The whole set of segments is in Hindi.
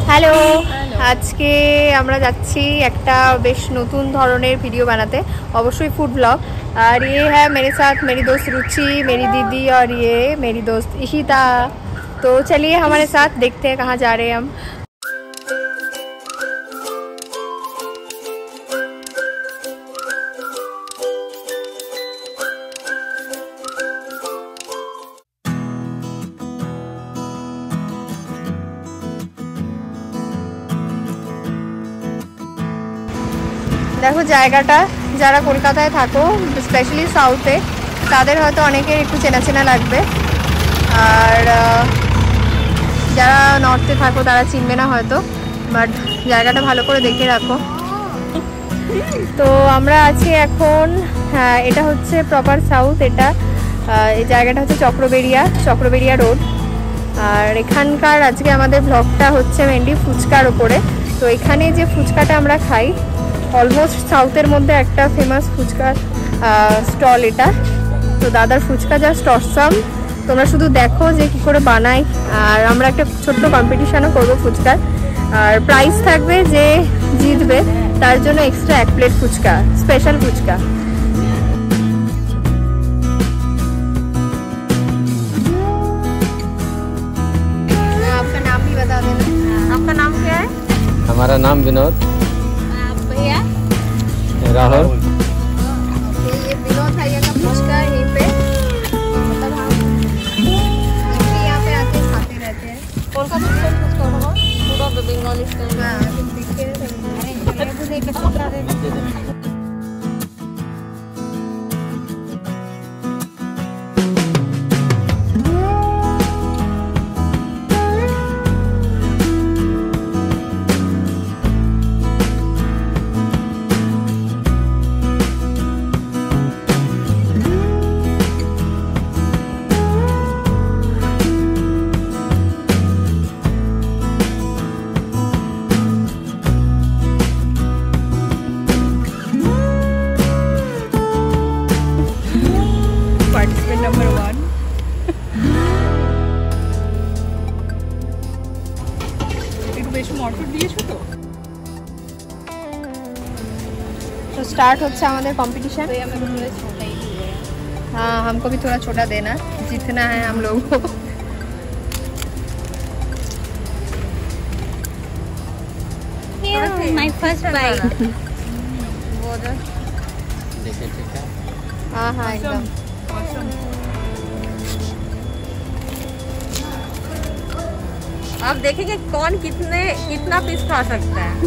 হ্যালো, আজকে আমরা যাচ্ছি একটা বেশ নতুন ধরনের ভিডিও বানাতে, অবশ্যই फूड ब्लॉग। और ये है मेरे साथ मेरी दोस्त रुचि, मेरी दीदी और ये मेरी दोस्त इशिता। तो चलिए हमारे साथ, देखते हैं कहाँ जा रहे हैं हम। देखो জায়গাটা যারা কলকাতায় থাকো, স্পেশালি সাউথে, তাদের হয়তো অনেকের একটু চেনা চেনা লাগবে, আর যারা নর্থে থাকো তারা চিনবে না হয়তো, বাট জায়গাটা ভালো করে দেখে রাখো। তো আমরা আছি এখন, হ্যাঁ এটা হচ্ছে প্রপার সাউথ, এটা এই জায়গাটা হচ্ছে চক্রবেড়িয়া রোড। আর এখানকার আজকে আমাদের ব্লগটা হচ্ছে মেনলি ফুচকার ওপরে। তো এখানে যে ফুচকাটা আমরা খাই, অলমোস্ট সাউথের মধ্যে একটা ফেমাস ফুচকার স্টল এটা। তো দাদার ফুচকা জাস্ট অসাম, তোমরা শুধু দেখো যে কি করে বানাই। আর আমরা একটা ছোট্ট কম্পিটিশনও করবো ফুচকার, আর প্রাইজ থাকবে যে জিতবে তার জন্য extra 1 plate fuchka, special fuchka. आपका नाम भी बता देना। आपका नाम क्या है? हमारा नाम विनोद। भैया राहुल। ये विनोद भैया का फुचका यहीं पे, मतलब हम यहाँ पे आके खाते रहते हैं। कोलकाता स्टाइल फुचका होगा, पूरा बंगाली स्टाइल। हाँ, देखिए नंबर 1। একটু বেশি মটর দিয়েছো তো। तो स्टार्ट होता है हमारे कंपटीशन। तो हमें थोड़ा छोटा ही है। हाँ, हमको भी थोड़ा छोटा देना, जितना है हम लोगों को। My first bite. हाँ हाँ एकदम। अब देखेंगे कौन कितना पीस खा सकता है।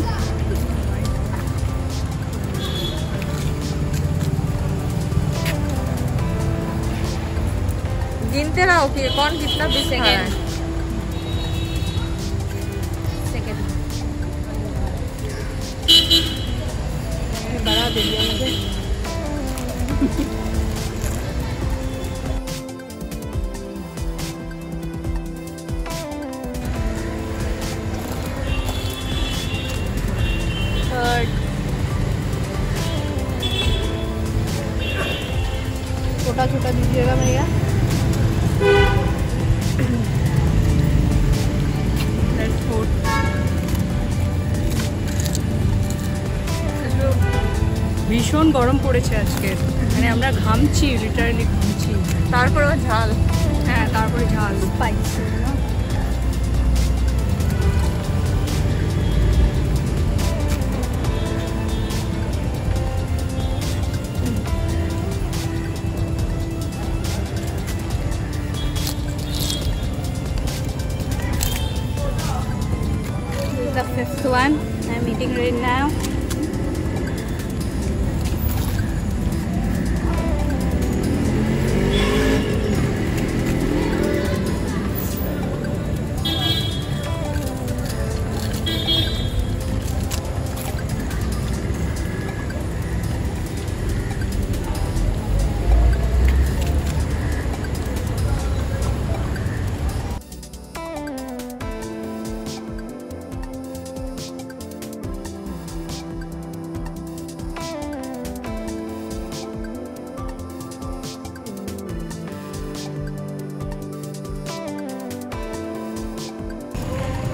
गिनते रहो कि कौन कितना पीस खा रहा है। बड़ा दे दिया मुझे। छोटा छोटा दीजिएगा भैया। ভীষণ গরম পড়েছে আজকে, মানে আমরা ঘামছি, লিটারালি ঘামছি। তারপরেও ঝাল। হ্যাঁ, তারপরে ঝাল spicy. The 5th one I'm eating right now.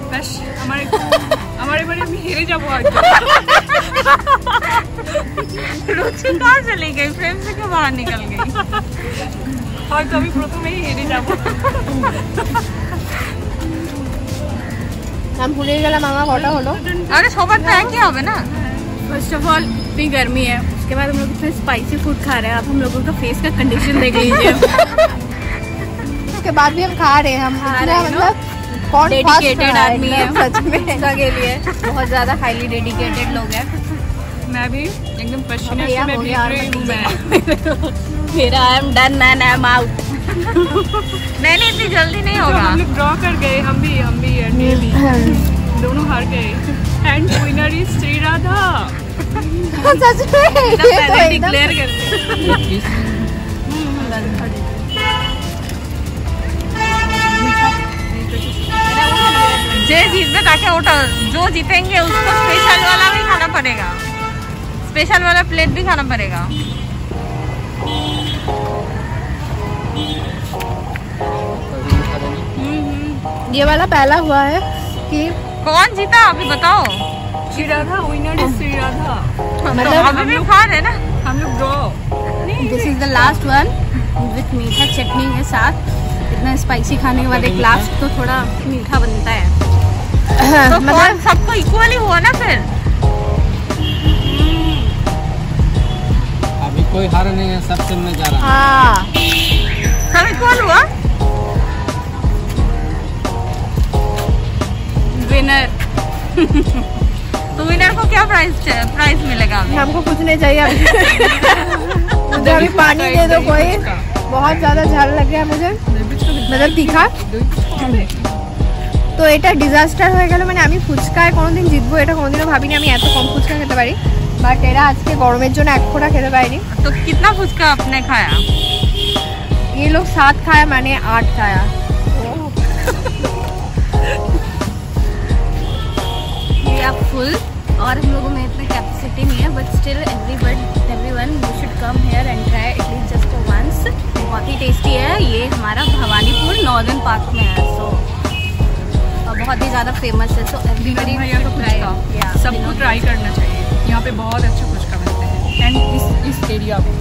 ব্যাস আমার এবারে আমি হেরে যাবো আর रुचि कहाँ चली गई, फ्रेम से क्यों बाहर निकल गई? হয়তো আমি প্রথমেই হেরে যাবো। हम भूल गए मामा कटा हलो। अरे सोबत तो एक ही होगा ना। फर्स्ट ऑफ ऑल इतनी गर्मी है, उसके बाद हम लोग इतना स्पाइसी फूड खा रहे हैं। अब हम लोगों का फेस का कंडीशन देख लीजिए। उसके बाद भी हम खा रहे हैं, हम मतलब कौन डेडिकेटेड आदमी है सच में पिस्ता के लिए, बहुत ज्यादा हाईली डेडिकेटेड लोग हैं। मैं भी एकदम पसीने से मैं भीग रही हूँ। मैं मेरा I am done man, I am out. नहीं इतनी जल्दी नहीं तो होगा। हम लोग ड्रॉ कर गए, हम भी दोनों हार गए। And winner is Shri Radha. सच में ये तो एकदम डिक्लेयर कर जे जीतने ताकि उठा, जो जीतेंगे उसको स्पेशल वाला भी खाना पड़ेगा, स्पेशल वाला प्लेट भी खाना पड़ेगा। ये वाला पहला हुआ है कि कौन जीता अभी बताओ। Shri Radha winner is Shri Radha. मतलब अभी भी खा रहे ना हम लोग draw. This is the last one with मीठा चटनी के साथ। इतना स्पाइसी खाने के बाद एक लास्ट तो थोड़ा मीठा बनता है। तो कौन सबको इक्वली हुआ ना फिर। अभी कोई हार नहीं है, सबसे मैं जा रहा हूँ। हाँ सब इक्वल हुआ। विनर तो विनर को क्या प्राइस मिलेगा अभी? हमको कुछ नहीं चाहिए अभी। मुझे अभी पानी दे दो कोई, बहुत ज्यादा झाल लग गया मुझे, मतलब तीखा। তো এটা ডিজাস্টার হয়ে গেল, মানে আমি ফুচকায় কোনোদিন জিতবো এটা কোনোদিনও ভাবিনি, আমি এত কম ফুচকা খেতে পারি। বাট এরা আজকে গরমের জন্য এক ফোঁটা খেতে পারিনি। तो कितना फुचका आपने खाया? ये लोग 7 खाया, मैंने 8 खाया। वी आर फुल और हम लोगों में इतनी कैपेसिटी नहीं है, but still everyone you should come here and try at least just once. बहुत ही टेस्टी है। ये हमारा भवानीपुर नॉर्दर्न पार्क में है, सो बहुत ही ज़्यादा फेमस है। सो एवरीबॉडी भैया का फुचका सबको ट्राई करना चाहिए। यहाँ पे बहुत अच्छा फुचका मिलते हैं एंड इस एरिया में।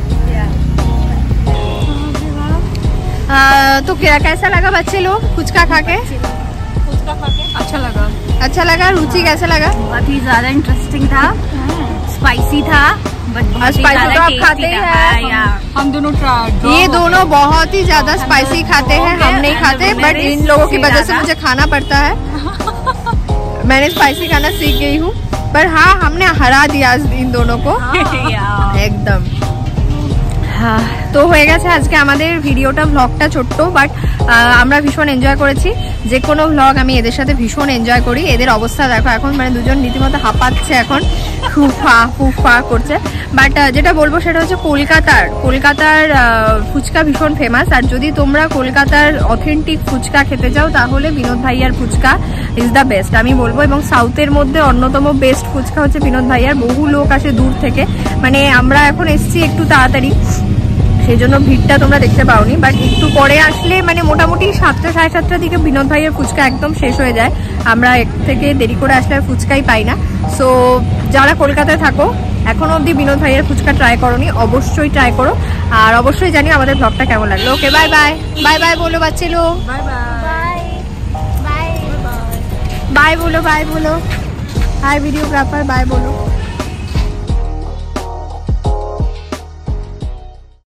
तो क्या कैसा लगा बच्चे लोग फुचका खा के? फुचका खा के अच्छा लगा। अच्छा लगा। रुचि कैसा लगा? बहुत ही ज़्यादा इंटरेस्टिंग था, स्पाइसी था, बट बहुत ही स्पाइसी तो ज़्यादा आप खाते टेस्टी ही था। हैं। या हम दोनों ये दोनों बहुत ही ज्यादा स्पाइसी खाते हैं, हम नहीं खाते, बट इन लोगों की वजह से मुझे खाना पड़ता है। मैंने स्पाइसी खाना सीख गई हूँ, पर हाँ हमने हरा दिया इन दोनों को একদম। হ্যাঁ, তো হয়ে গেছে আজকে আমাদের ভিডিওটা, ভ্লগটা ছোট্ট, বাট আমরা ভীষণ এনজয় করেছি। যে কোনো ভ্লগ আমি এদের সাথে ভীষণ এনজয় করি। এদের অবস্থা দেখো এখন, মানে দুজন রীতিমতো হাঁপাচ্ছে এখন, ফুফা করছে। বাট যেটা বলবো সেটা হচ্ছে কলকাতার ফুচকা ভীষণ ফেমাস। আর যদি তোমরা কলকাতার অথেন্টিক ফুচকা খেতে চাও তাহলে বিনোদ ভাইয়ার ফুচকা ইজ দ্য বেস্ট আমি বলবো। এবং সাউথের মধ্যে অন্যতম বেস্ট ফুচকা হচ্ছে বিনোদ ভাইয়ার। বহু লোক আসে দূর থেকে, মানে আমরা এখন এসছি একটু তাড়াতাড়ি, সেই জন্য ভিড়টা তোমরা দেখতে পাওনি। বাট একটু পরে আসলে মানে মোটামুটি 7টা সাড়ে 7টার দিকে বিনোদ ভাইয়ের ফুচকা একদম শেষ হয়ে যায়। আমরা এর থেকে দেরি করে আসলে আর ফুচকাই পাই না। সো যারা কলকাতায় থাকো এখনো অবধি বিনোদ ভাইয়ের ফুচকা ট্রাই করোনি, অবশ্যই ট্রাই করো। আর অবশ্যই জানি আমাদের ব্লগটা কেমন লাগলো। Okay bye bye. Bye bye বলো বাচ্চা লোক। बाय बाय বাই বলো, বাই বলো। হাই ভিডিওগ্রাফার, বাই বলো।